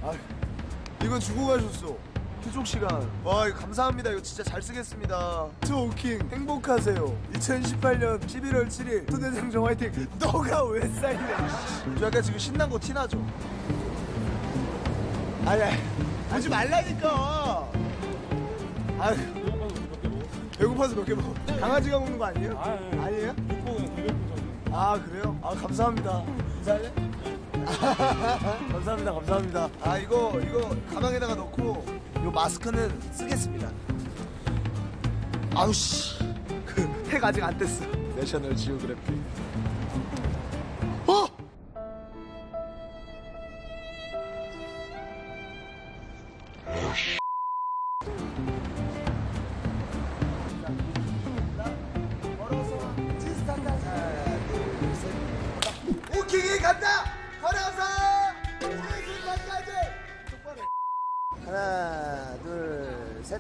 아, 이거 주고 가셨어. 휴족 시간. 와, 이거 감사합니다. 이거 진짜 잘 쓰겠습니다. 투오킹 행복하세요. 2018년 11월 7일 투대장정 화이팅. 너가 왜 사인해? 저 약간 지금 신난 거 티나죠? 아니, 하지 말라니까. 아유, 배고파서 몇 개 먹어. 강아지가 먹는 거 아니에요? 아니에요? 아, 그래요? 아, 감사합니다. 감사해? 감사합니다. 감사합니다. 아, 이거 가방에다가 넣고 이 마스크는 쓰겠습니다. 아우씨, 그 택 아직 안 뗐어. 내셔널 지오그래피. 어? 오킹이 간다! 걸어서! 지스타까지! 하나, 둘, 셋.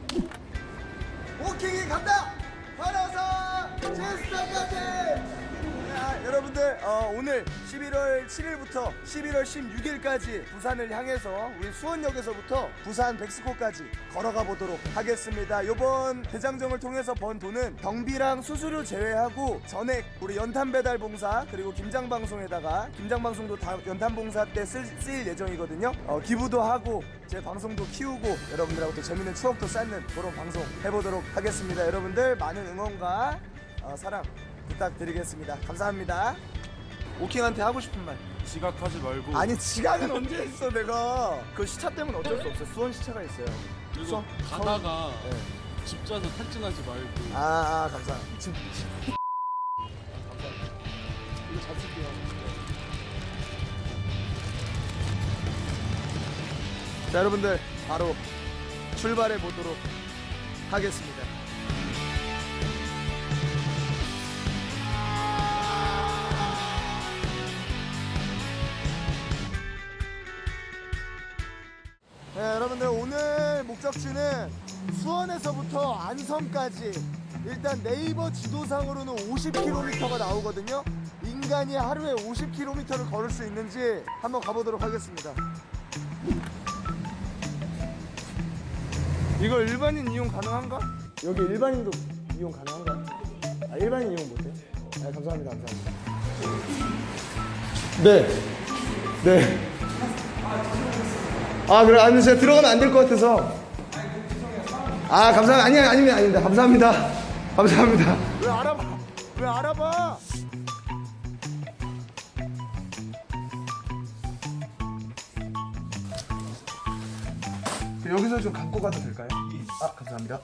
오킹이 간다! 걸어서! 지스타까지! 여러분들, 오늘 11월 7일부터 11월 16일까지 부산을 향해서 우리 수원역에서부터 부산 백스코까지 걸어가 보도록 하겠습니다. 이번 대장정을 통해서 번 돈은 경비랑 수수료 제외하고 전액 우리 연탄배달봉사 그리고 김장방송에다가 김장방송도 다 연탄봉사 때 쓰일 예정이거든요. 기부도 하고 제 방송도 키우고 여러분들하고 또 재밌는 추억도 쌓는 그런 방송 해보도록 하겠습니다. 여러분들 많은 응원과 사랑 부탁드리겠습니다. 감사합니다. 오킹한테 하고 싶은 말. 지각하지 말고. 아니, 지각은 언제 했어 내가. 그 시차 때문에 어쩔 수 없어요. 수원 시차가 있어요. 그리고 가다가 집 짜서 탈진하지 말고. 감사합니다. 감사합니다. 이거 잘 쓸게요. 자, 여러분들 바로 출발해 보도록 하겠습니다. 네, 여러분들 오늘 목적지는 수원에서부터 안성까지 일단 네이버 지도상으로는 50km가 나오거든요. 인간이 하루에 50km를 걸을 수 있는지 한번 가보도록 하겠습니다. 이거 일반인 이용 가능한가? 여기 일반인도 이용 가능한가요? 아, 일반인 이용 못해요? 네, 감사합니다. 감사합니다. 네. 아, 그래. 아니, 제가 들어가면 안 될 것 같아서. 아, 감사합니다. 아닙니다. 감사합니다. 감사합니다. 왜 알아봐? 왜 알아봐? 여기서 좀 감고 가도 될까요? 아, 감사합니다.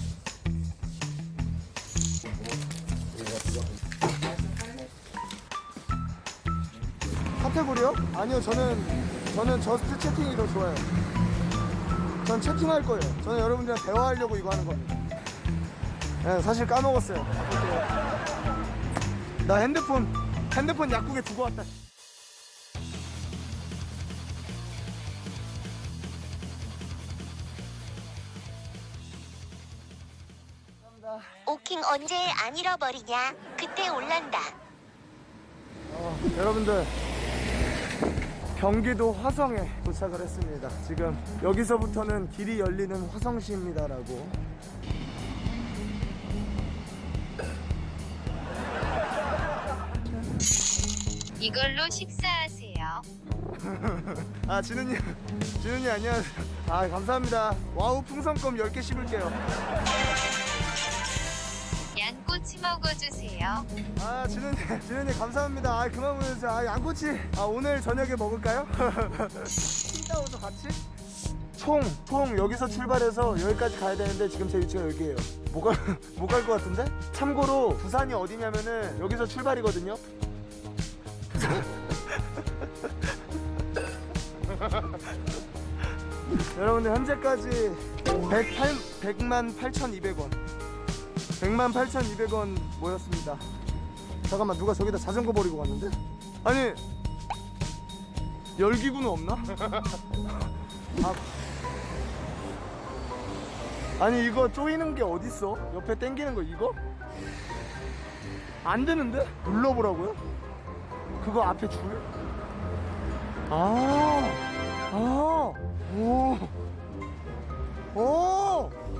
카테고리요? 아니요, 저는 저스트 채팅이 더 좋아요. 전 채팅할 거예요. 저는 여러분들이랑 대화하려고 이거 하는 겁니다. 네, 사실 까먹었어요. 나 핸드폰 약국에 두고 왔다. 오킹 언제 안 잃어버리냐? 그때 올란다. 여러분들, 경기도 화성에 도착을 했습니다. 지금 여기서부터는 길이 열리는 화성시입니다라고. 이걸로 식사하세요. 아, 진우님 안녕하세요. 아, 감사합니다. 와우 풍선껌 10개 씹을게요. 양꼬치 먹어주세요. 아, 진우님 감사합니다. 아, 그만 보내주세요. 아, 양꼬치. 아, 오늘 저녁에 먹을까요? 킹다우도 같이? 총 여기서 출발해서 여기까지 가야 되는데 지금 제 위치가 여기예요. 못 갈 것 같은데? 참고로 부산이 어디냐면은 여기서 출발이거든요. 여러분들 현재까지 108,200원 108,200원 모였습니다. 잠깐만, 누가 저기다 자전거 버리고 갔는데? 아니, 열기구는 없나? 아니, 이거 조이는 게 어딨어? 옆에 당기는 거 이거? 안 되는데? 눌러보라고요? 그거 앞에 줄? 아,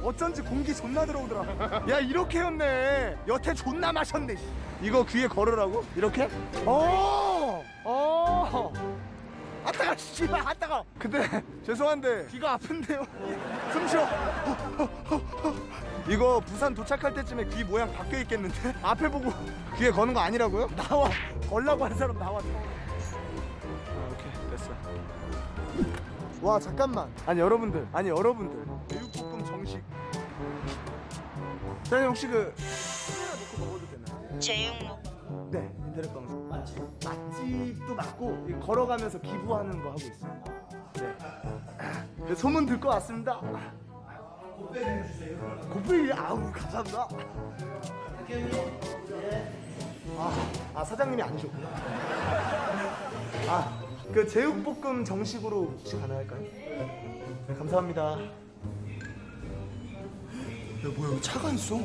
어쩐지 공기 존나 들어오더라. 야 이렇게였네. 여태 존나 마셨네. 이거 귀에 걸으라고? 이렇게? 아따가 씨발 아따가. 근데 죄송한데 귀가 아픈데요. 숨쉬어. 이거 부산 도착할 때쯤에 귀 모양 바뀌어 있겠는데? 앞에 보고 귀에 거는 거 아니라고요? 나와. 걸라고 한 사람 나와. 오케이 됐어. 와 잠깐만. 아니 여러분들 제육볶음 정식. 사장님 혹시 그 카메라 놓고 먹어도 되나요? 제육볶음. 네 인터넷 방송 맛집도 맞고 이 걸어가면서 기부하는 거 하고 있어요. 네. 소문 듣고 왔습니다. 곱빼기 아우 감사합니다. 아 사장님이 아니셨구나. 그 제육볶음 정식으로 혹시 가능할까요? 네, 감사합니다. 야 뭐야 여기 차가 있어.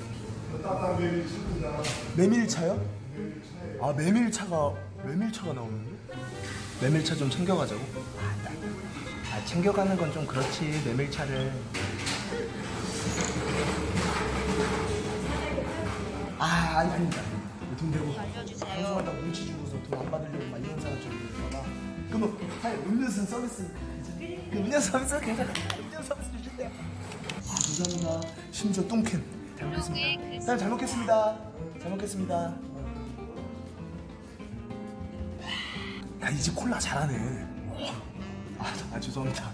메밀차요? 아 메밀차가 나오는데? 메밀차 좀 챙겨가자고? 챙겨가는 건 좀 그렇지. 메밀차를 아닙니다. 돈 내고 방송하다 눈치 주고서 돈 안 받으려고 막 이런 사람 좀 있을까봐. 그러면 음료수 서비스 그 음료수 서비스 괜찮아. 음료수 서비스 주신대요. 감사합니다. 심지어 똥캔 잘 먹겠습니다. 사장님 잘 먹겠습니다. 잘 먹겠습니다. 야 이 집 콜라 잘하네. 죄송합니다.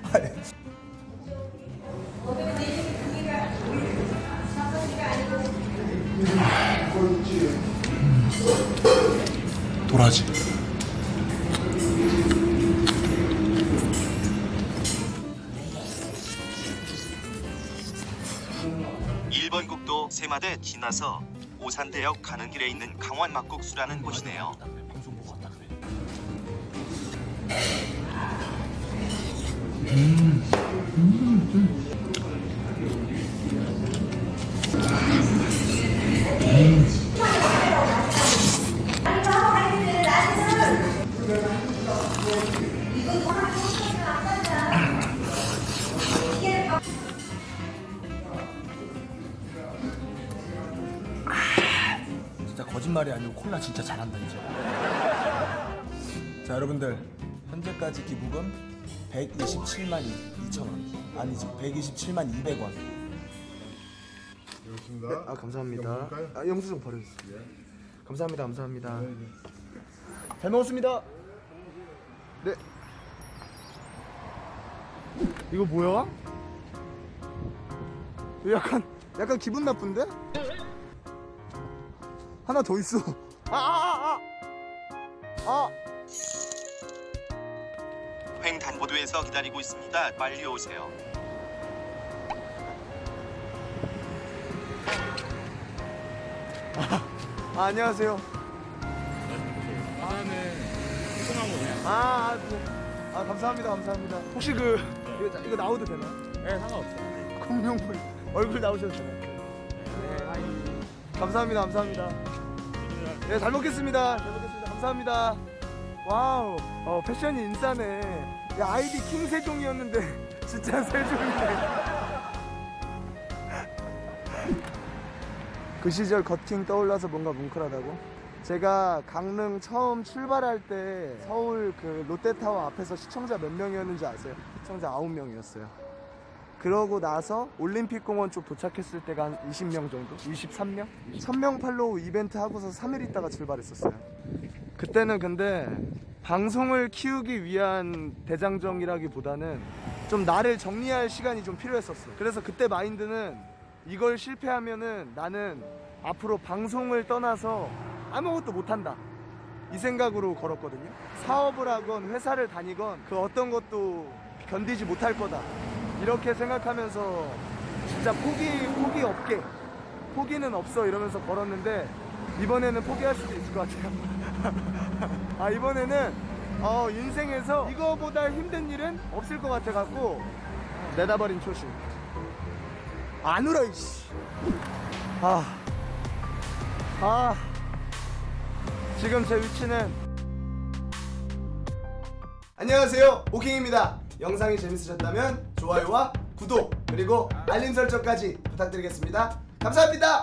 도라지. 일본 국도 세마대 지나서 오산대역 가는 길에 있는 강원 막국수라는 곳이네요. 방송 보고 왔다 그래. 진짜 거짓말이 아니고 콜라 진짜 잘한다 이제. 자 여러분들 현재까지 기부금 127만 2천원 아니지 127만 200원. 여기있습니다. 네, 감사합니다. 영수증 버려주세요. 감사합니다. 잘 먹었습니다. 네. 이거 뭐야? 이거 약간 기분 나쁜데? 하나 더 있어. 횡단보도에서 기다리고 있습니다. 빨리 오세요. 안녕하세요. 바다는 소나무 거냐? 감사합니다. 혹시 이거 나와도 되나요? 네, 상관없어요. 공룡물 얼굴 나오셔도 되나요? 네, 감사합니다. 네, 잘 먹겠습니다. 감사합니다. 와우, 패션이 인싸네. 야, 아이디 킹세종이었는데 진짜 세종이네. 그 시절 겉킹 떠올라서 뭔가 뭉클하다고? 제가 강릉 처음 출발할 때 서울 그 롯데타워 앞에서 시청자 몇 명이었는지 아세요? 시청자 9명이었어요. 그러고 나서 올림픽공원 쪽 도착했을 때가 한 20명 정도? 23명? 1000명 팔로우 이벤트 하고서 3일 있다가 출발했었어요. 그때는 근데 방송을 키우기 위한 대장정이라기보다는 좀 나를 정리할 시간이 좀 필요했었어. 그래서 그때 마인드는 이걸 실패하면은 나는 앞으로 방송을 떠나서 아무것도 못한다, 이 생각으로 걸었거든요. 사업을 하건 회사를 다니건 그 어떤 것도 견디지 못할 거다, 이렇게 생각하면서 진짜 포기 없게, 포기는 없어 이러면서 걸었는데 이번에는 포기할 수도 있을 것 같아요. 이번에는 인생에서 이거보다 힘든 일은 없을 것 같아갖고 내다버린 초심. 안 울어 이씨. 지금 제 위치는, 안녕하세요, 오킹입니다. 영상이 재밌으셨다면 좋아요와 구독 그리고 알림 설정까지 부탁드리겠습니다. 감사합니다.